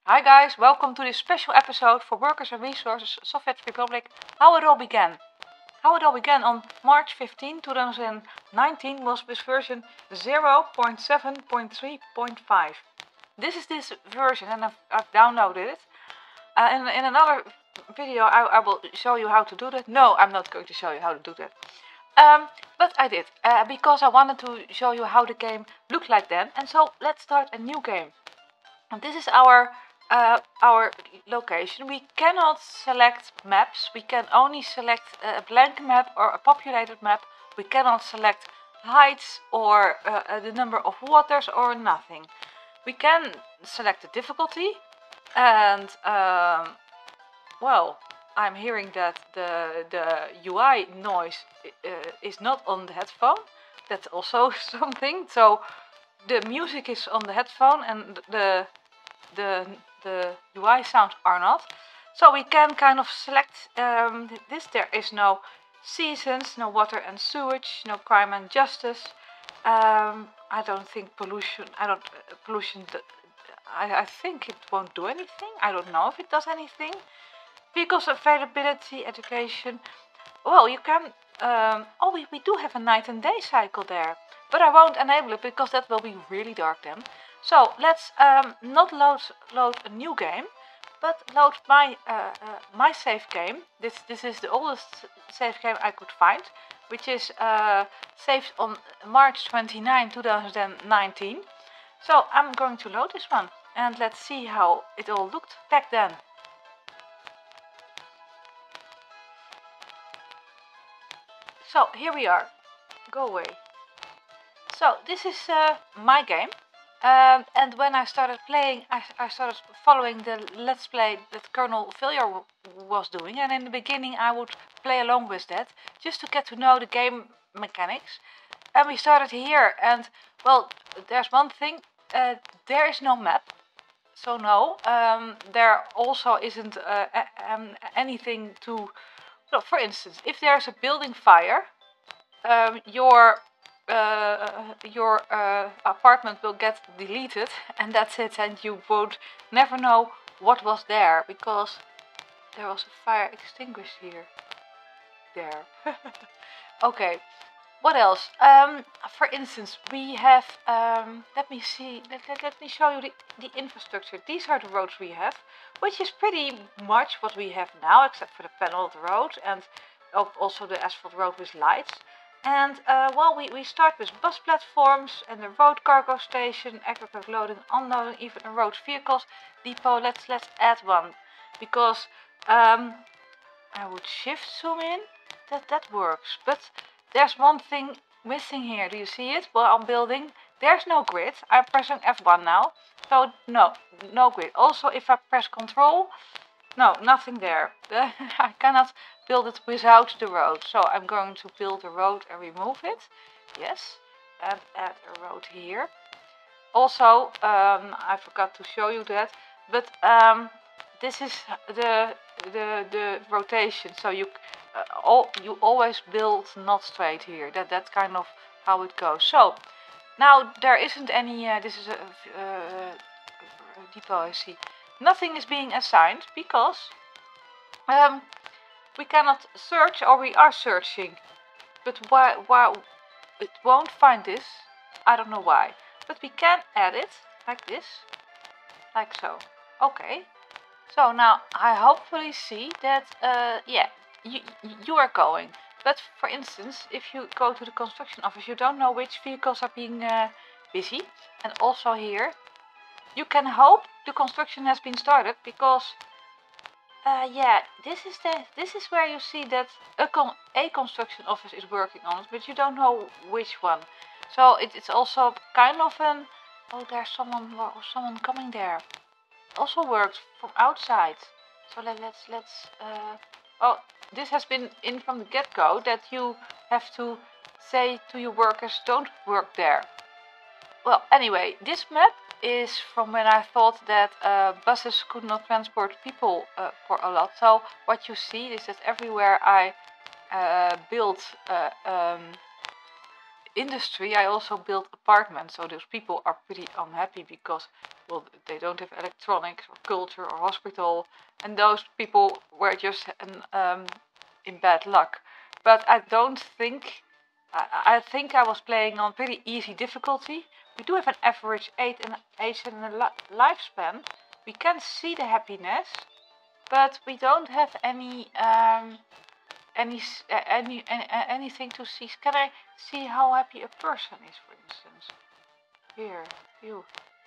Hi guys, welcome to this special episode for Workers and Resources Soviet Republic, How It All Began. How it all began on March 15, 2019 was with version 0.7.3.5. This is this version and I've downloaded it. In another video I will show you how to do that. No, I'm not going to show you how to do that. But I did, because I wanted to show you how the game looked like then. And so let's start a new game. And this is our location. We cannot select maps. We can only select a blank map or a populated map. We cannot select heights or the number of waters or nothing. We can select the difficulty, and well, I'm hearing that the UI noise is not on the headphone. That's also something. So the music is on the headphone and the UI sounds are not. So we can kind of select this. There is no seasons, no water and sewage, no crime and justice. I don't think pollution. I think it won't do anything. I don't know if it does anything. Vehicles availability, education. Well, you can. We do have a night and day cycle there, but I won't enable it because that will be really dark then. So let's not load a new game, but load my save game. This is the oldest save game I could find, which is saved on March 29, 2019. So I'm going to load this one and let's see how it all looked back then. So here we are. Go away. So this is my game. And when I started playing, I started following the Let's Play that Colonel Failure was doing. And in the beginning I would play along with that, just to get to know the game mechanics. And we started here, and well, there's one thing, there is no map. So no, there also isn't anything to... So for instance, if there's a building fire, your apartment will get deleted and that's it, and you would never know what was there because there was a fire extinguished here. There. Okay, what else? For instance, we have, let me see, let me show you the infrastructure. These are the roads we have, which is pretty much what we have now, except for the paneled road and also the asphalt road with lights. And well, we start with bus platforms and the road cargo station, aggregate loading, unloading, even a road vehicles depot. Let's add one, because I would shift zoom in. That works, but there's one thing missing here. Do you see it? Well, I'm building. There's no grid. I'm pressing F1 now, so no grid. Also, if I press Control, no, nothing there. I cannot build it without the road. So I'm going to build a road and remove it. Yes, and add a road here. Also, I forgot to show you that, but this is the rotation. So you always build not straight here. That's kind of how it goes. So now there isn't any. This is a depot, I see. Nothing is being assigned because we cannot search, or we are searching, but why it won't find this? I don't know why, but we can add it like this, like so. Okay, so now I hopefully see that yeah, you are going. But for instance, if you go to the construction office, you don't know which vehicles are being busy. And also here, you can hope the construction has been started, because yeah, this is where you see that a construction office is working on it, but you don't know which one. So it's also kind of an... Oh, there's someone coming there. Also works from outside. So let's oh, this has been in from the get-go, that you have to say to your workers, don't work there. Well, anyway, this map is from when I thought that buses could not transport people for a lot. So what you see is that everywhere I built industry, I also built apartments. So those people are pretty unhappy because well, they don't have electronics or culture or hospital, and those people were just in bad luck. But I don't think, I think I was playing on pretty easy difficulty. We do have an average age and a lifespan. We can see the happiness, but we don't have anything to see. Can I see how happy a person is, for instance? Here, you.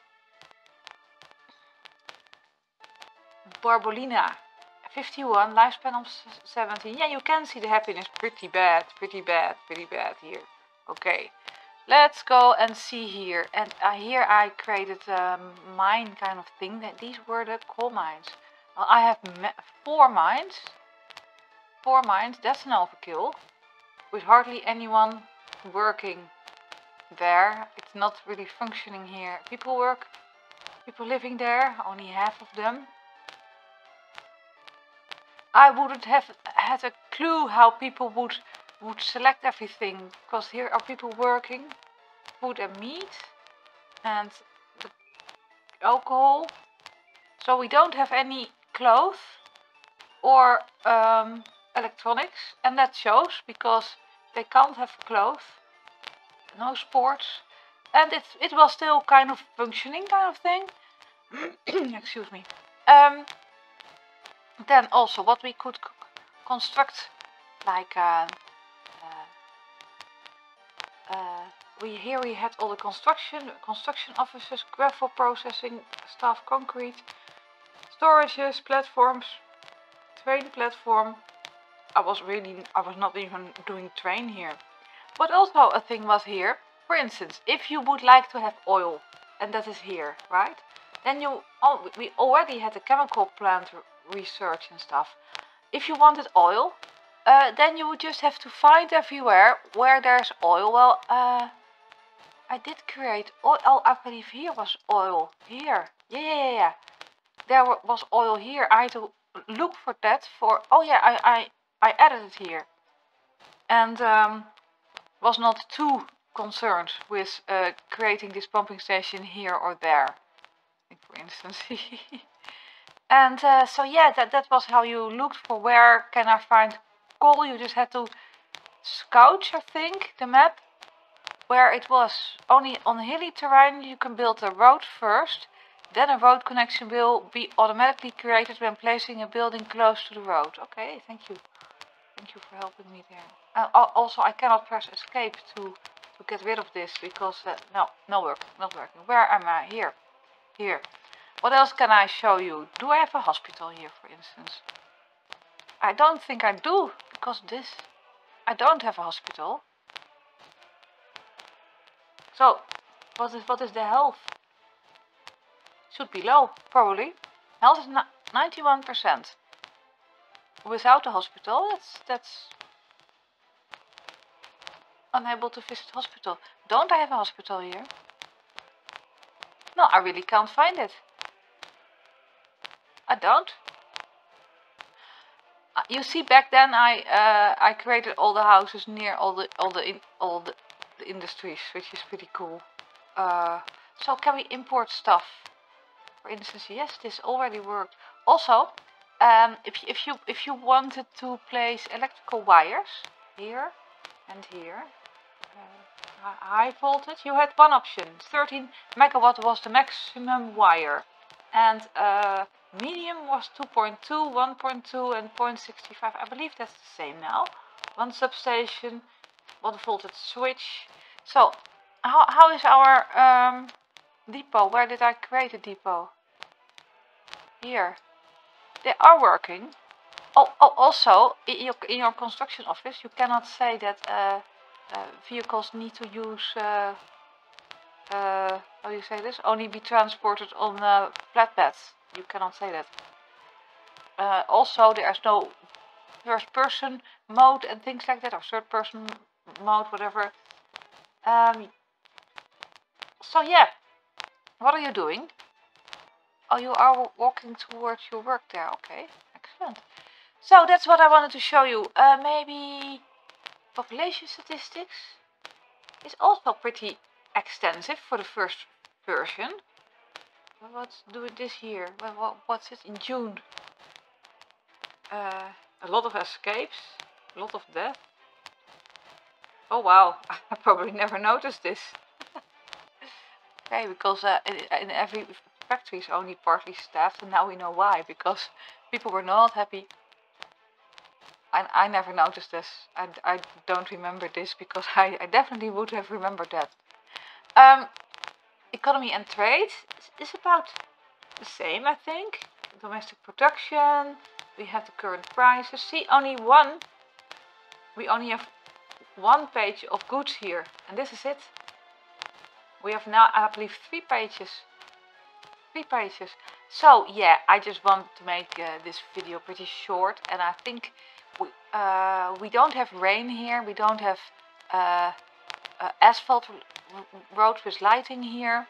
Barbolina, 51, lifespan of 17. Yeah, you can see the happiness. Pretty bad here. Okay, let's go and see here. And here I created a mine kind of thing. These were the coal mines. Well, I have 4 mines. 4 mines, that's an overkill. With hardly anyone working there. It's not really functioning here. People living there, only half of them. I wouldn't have had a clue how people would select everything, because here are people working, food and meat, and the alcohol. So we don't have any clothes or electronics, and that shows because they can't have clothes, no sports, and it was still kind of functioning kind of thing. Excuse me. Then also what we could construct, like here we had all the construction offices, gravel processing, staff concrete, storages, platforms, train platform. I was not even doing train here. But also a thing was here, for instance, if you would like to have oil, and that is here, right? Then we already had a chemical plant research and stuff. If you wanted oil, then you would just have to find everywhere where there's oil. Well, I did create oil. Oh, I believe here was oil. Here. Yeah. There was oil here. I had to look for that for... Oh yeah, I added it here. And was not too concerned with creating this pumping station here or there, for instance. And so yeah, that was how you looked for where can I find coal. You just had to scout, I think, the map where it was. Only on hilly terrain you can build a road first, then a road connection will be automatically created when placing a building close to the road. Okay, thank you. Thank you for helping me there. Also, I cannot press escape to get rid of this because no, not working. Where am I? Here. What else can I show you? Do I have a hospital here, for instance? I don't think I do, because I don't have a hospital. So, what is the health? Should be low, probably. Health is 91%. Without a hospital, that's unable to visit hospital. Don't I have a hospital here? No, I really can't find it. I don't. You see, back then I created all the houses near all the industries, which is pretty cool. So can we import stuff? For instance, yes, this already worked. Also, if you wanted to place electrical wires here and here, high voltage, you had one option. 13 megawatt was the maximum wire, and medium was 2.2, 1.2 and 0.65. I believe that's the same now. One substation, 1 voltage switch. So how is our depot? Where did I create a depot? Here. They are working. Oh, also in your construction office you cannot say that vehicles need to use how do you say this? Only be transported on flatbeds. You cannot say that. Also, there's no first person mode and things like that, or third person mode, whatever. So yeah, what are you doing? Oh, you are walking towards your work there. Okay, excellent. So that's what I wanted to show you. Maybe population statistics is also pretty extensive for the first version. What's doing this year? What's it in June? A lot of escapes, a lot of death. Oh wow, I probably never noticed this. Okay, because in every factory is only partly staffed, and now we know why, because people were not happy. I never noticed this. I don't remember this, because I definitely would have remembered that. Economy and trade is about the same, I think. Domestic production, we have the current prices. See, we only have one page of goods here, and this is it. We have now, I believe, 3 pages. 3 pages. So yeah, I just want to make this video pretty short, and I think we don't have rain here. We don't have asphalt roads with lighting here.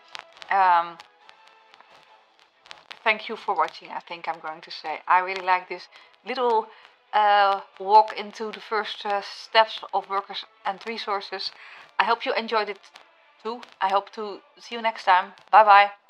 Thank you for watching, I think I'm going to say. I really like this little walk into the first steps of Workers and Resources. I hope you enjoyed it too. I hope to see you next time. Bye bye.